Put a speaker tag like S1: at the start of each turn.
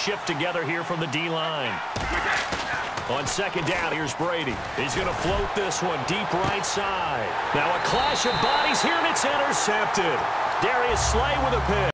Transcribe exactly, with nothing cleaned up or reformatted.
S1: shift together here from the D-line. On second down, here's Brady. He's going to float this one deep right side. Now a clash of bodies here, and it's intercepted. Darius Slay with a pick.